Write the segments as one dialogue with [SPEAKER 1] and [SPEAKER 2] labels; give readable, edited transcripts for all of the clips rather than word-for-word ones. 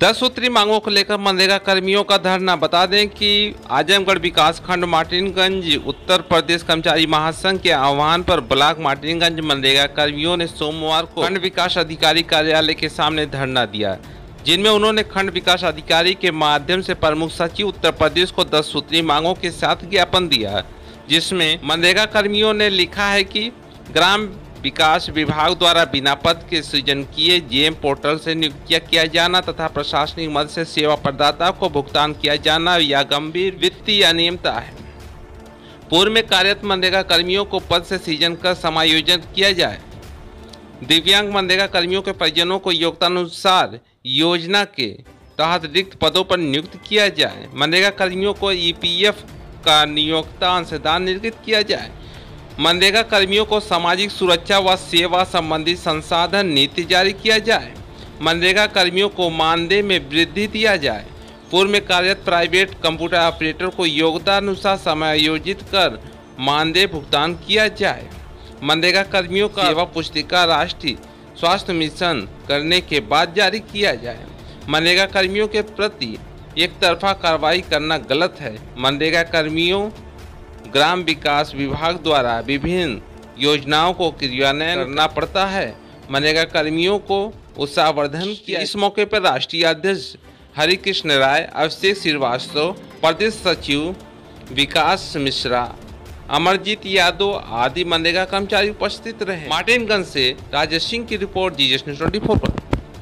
[SPEAKER 1] 10 सूत्री मांगों को लेकर मनरेगा कर्मियों का धरना। बता दें कि आजमगढ़ विकास खंड मार्टिनगंज उत्तर प्रदेश कर्मचारी महासंघ के आह्वान पर ब्लॉक मार्टिनगंज मनरेगा कर्मियों ने सोमवार को खंड विकास अधिकारी कार्यालय के सामने धरना दिया, जिनमें उन्होंने खंड विकास अधिकारी के माध्यम से प्रमुख सचिव उत्तर प्रदेश को 10 सूत्री मांगों के साथ ज्ञापन दिया, जिसमें मनरेगा कर्मियों ने लिखा है कि ग्राम विकास विभाग द्वारा बिना पद के सृजन किए जेम पोर्टल से नियुक्तियां किया जाना तथा प्रशासनिक मद से सेवा प्रदाता को भुगतान किया जाना या गंभीर वित्तीय अनियमितता है। पूर्व में कार्यरत मनरेगा कर्मियों को पद से सृजन कर समायोजन किया जाए। दिव्यांग मनरेगा कर्मियों के परिजनों को योग्यतानुसार योजना के तहत रिक्त पदों पर नियुक्त किया जाए। मनरेगा कर्मियों को ईपीएफ का नियोक्ता अंशदान निर्गत किया जाए। मनरेगा कर्मियों को सामाजिक सुरक्षा व सेवा संबंधी संसाधन नीति जारी किया जाए। मनरेगा कर्मियों को मानदेय में वृद्धि दिया जाए। पूर्व में कार्यरत प्राइवेट कंप्यूटर ऑपरेटर को योग्यतानुसार समायोजित कर मानदेय भुगतान किया जाए। मनरेगा कर्मियों का सेवा पुस्तिका राष्ट्रीय स्वास्थ्य मिशन करने के बाद जारी किया जाए। मनरेगा कर्मियों के प्रति एक तरफा कार्रवाई करना गलत है। मनरेगा कर्मियों ग्राम विकास विभाग द्वारा विभिन्न योजनाओं को क्रियान्वयन करना पड़ता है। मनरेगा कर्मियों को उत्साहवर्धन किया। इस मौके पर राष्ट्रीय अध्यक्ष हरिकृष्ण राय, अभिषेक श्रीवास्तव, प्रदेश सचिव विकास मिश्रा, अमरजीत यादव आदि मनरेगा कर्मचारी उपस्थित रहे। मार्टिनगंज से राजेश सिंह की रिपोर्ट, जीएस न्यूज़ 24 पर।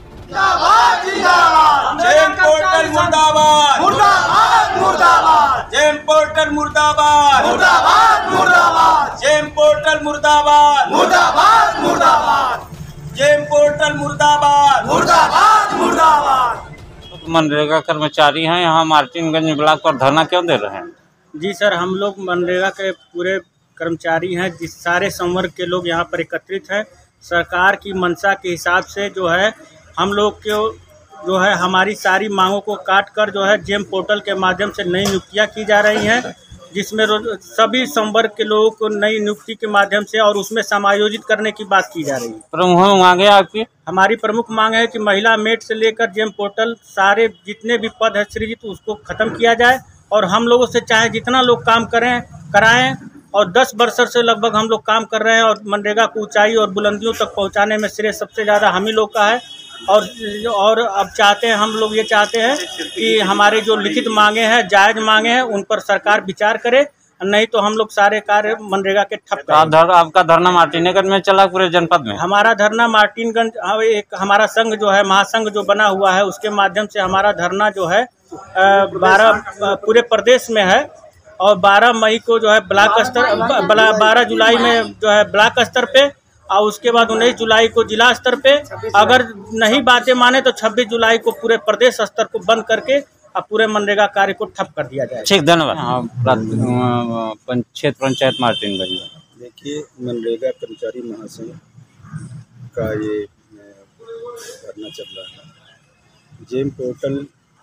[SPEAKER 2] जेम पोर्टल मुर्दाबाद, मुर्दाबाद, मुर्दाबाद। जेम पोर्टल मुर्दाबाद, मुर्दाबाद, मुर्दाबाद। जेम पोर्टल मुर्दाबाद, मुर्दाबाद, मुर्दाबाद। जेम पोर्टल मुर्दाबाद, मुर्दाबाद, मुर्दाबाद।
[SPEAKER 3] मनरेगा कर्मचारी हैं, यहाँ मार्टिनगंज ब्लॉक पर धरना क्यों दे रहे हैं?
[SPEAKER 4] जी सर, हम लोग मनरेगा के पूरे कर्मचारी हैं, जिस सारे संवर्ग के लोग यहाँ पर एकत्रित हैं। सरकार की मंशा के हिसाब से जो है हम लोग को जो है हमारी सारी मांगों को काट कर जो है जेम पोर्टल के माध्यम से नई नियुक्तियाँ की जा रही हैं, जिसमें सभी संवर्ग के लोगों को नई नियुक्ति के माध्यम से और उसमें समायोजित करने की बात की जा रही है।
[SPEAKER 3] प्रमुख मांगे आपकी?
[SPEAKER 4] हमारी प्रमुख मांग है कि महिला मेट से लेकर जेम पोर्टल सारे जितने भी पद है सृजित उसको ख़त्म किया जाए और हम लोगों से चाहे जितना लोग काम कराएं और 10 वर्षों से लगभग हम लोग काम कर रहे हैं और मनरेगा को ऊंचाई और बुलंदियों तक पहुंचाने में श्रेय सबसे ज़्यादा हम ही लोग का है। और अब चाहते हैं, हम लोग ये चाहते हैं कि हमारे जो लिखित मांगे हैं, जायज़ मांगे हैं, उन पर सरकार विचार करे, नहीं तो हम लोग सारे कार्य मनरेगा के ठप करें।
[SPEAKER 3] आपका धरना मार्टिनगंज में चला पूरे जनपद में?
[SPEAKER 4] हमारा धरना मार्टिनगंज, एक हमारा संघ जो है, महासंघ जो बना हुआ है, उसके माध्यम से हमारा धरना जो है 12 पूरे प्रदेश में है और 12 मई को जो है ब्लॉक स्तर, 12 जुलाई में जो है ब्लॉक स्तर पे और उसके बाद 19 जुलाई को जिला स्तर पे। अगर नहीं बातें माने तो 26 जुलाई को पूरे प्रदेश स्तर को बंद करके अब पूरे मनरेगा कार्य को ठप कर दिया जाए।
[SPEAKER 3] ठीक, धन्यवाद। क्षेत्र पंचायत मार्टिनगंज में
[SPEAKER 5] देखिए, मनरेगा कर्मचारी महासंघ का ये धरना चल रहा है। जेम पोर्टल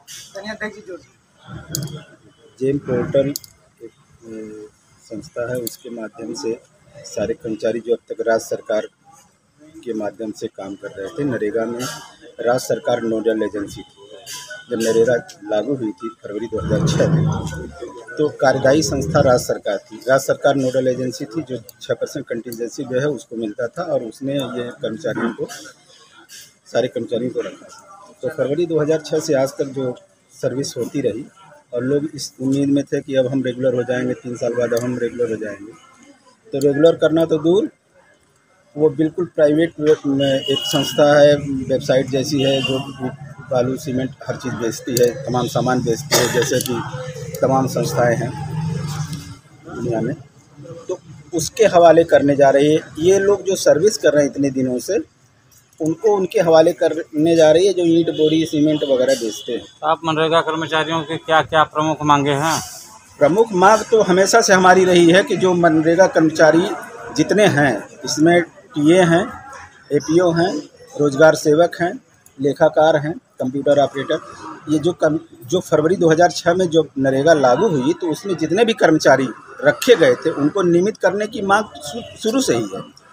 [SPEAKER 5] एक संस्था है, उसके माध्यम से सारे कर्मचारी जो अब तक राज्य सरकार के माध्यम से काम कर रहे थे, नरेगा में राज्य सरकार नोडल एजेंसी थी। जब नरेगा लागू हुई थी फरवरी 2006 में, तो कार्यदायी संस्था राज्य सरकार थी। राज्य सरकार नोडल एजेंसी थी, जो 6% कंटिजेंसी जो है उसको मिलता था और उसने ये कर्मचारियों को, सारे कर्मचारियों को रखा। तो फरवरी 2006 से आज तक जो सर्विस होती रही और लोग इस उम्मीद में थे कि अब हम रेगुलर हो जाएंगे, 3 साल बाद अब हम रेगुलर हो जाएंगे। तो रेगुलर करना तो दूर, वो बिल्कुल प्राइवेट एक संस्था है, वेबसाइट जैसी है, जो बालू सीमेंट हर चीज़ बेचती है, तमाम सामान बेचती है, जैसे कि तमाम संस्थाएं हैं दुनिया में। तो उसके हवाले करने जा रही है। ये लोग जो सर्विस कर रहे हैं इतने दिनों से, उनको उनके हवाले करने जा रही है, जो ईंट बोरी सीमेंट वगैरह बेचते हैं।
[SPEAKER 3] आप मनरेगा कर्मचारियों की क्या क्या प्रमुख मांगे हैं?
[SPEAKER 5] प्रमुख मांग तो हमेशा से हमारी रही है कि जो मनरेगा कर्मचारी जितने हैं, इसमें टीए हैं, एपीओ हैं, रोजगार सेवक हैं, लेखाकार हैं, कंप्यूटर ऑपरेटर, ये जो फरवरी 2006 में जो नरेगा लागू हुई तो उसमें जितने भी कर्मचारी रखे गए थे उनको नियमित करने की मांग शुरू से ही है।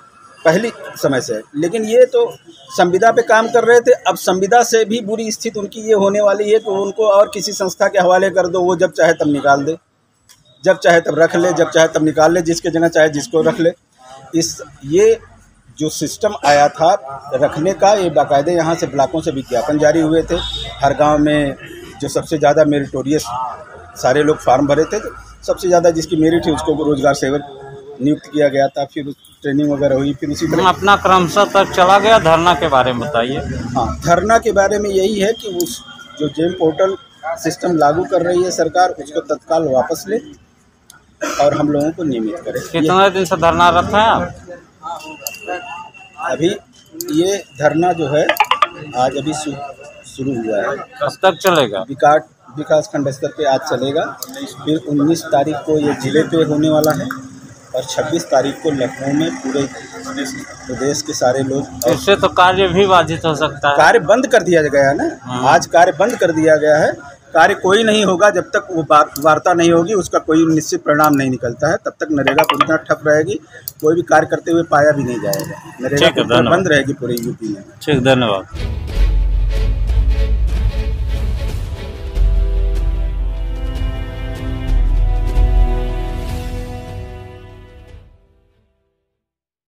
[SPEAKER 5] पहली समय से है। लेकिन ये तो संविदा पे काम कर रहे थे, अब संविदा से भी बुरी स्थिति उनकी ये होने वाली है कि उनको और किसी संस्था के हवाले कर दो, वो जब चाहे तब निकाल दे, जब चाहे तब रख ले, जब चाहे तब निकाल ले, जिसके जगह चाहे जिसको रख ले। ये जो सिस्टम आया था रखने का, ये बाकायदे यहाँ से ब्लॉकों से विज्ञापन जारी हुए थे। हर गांव में जो सबसे ज़्यादा मेरिटोरियस सारे लोग फार्म भरे थे, तो सबसे ज़्यादा जिसकी मेरिट है उसको रोजगार सेवक नियुक्त किया गया था। फिर ट्रेनिंग वगैरह हुई, फिर उसी तरह
[SPEAKER 3] अपना क्रमशः तक चला गया। धरना के बारे में बताइए।
[SPEAKER 5] हाँ, धरना के बारे में यही है कि उस जो जेम पोर्टल सिस्टम लागू कर रही है सरकार, उसको तत्काल वापस ले और हम लोगों को नियमित करे।
[SPEAKER 3] कितने दिन से धरना रखा है आप?
[SPEAKER 5] अभी ये धरना जो है आज अभी शुरू हुआ है।
[SPEAKER 3] कब तक चलेगा?
[SPEAKER 5] विकास खंड स्तर पे आज चलेगा, फिर 19 तारीख को ये जिले पे होने वाला है और 26 तारीख को लखनऊ में पूरे प्रदेश के सारे लोग।
[SPEAKER 3] इससे तो कार्य भी बाधित हो सकता है।
[SPEAKER 5] कार्य बंद कर दिया गया है ना, आज कार्य बंद कर दिया गया है। कार्य कोई नहीं होगा जब तक वो वार्ता नहीं होगी, उसका कोई निश्चित परिणाम नहीं निकलता है, तब तक नरेगा पूरी तरह ठप रहेगी। कोई भी कार्य करते हुए पाया भी नहीं जाएगा। नरेगा बंद रहेगी पूरे यूपी में।
[SPEAKER 3] ठीक, धन्यवाद।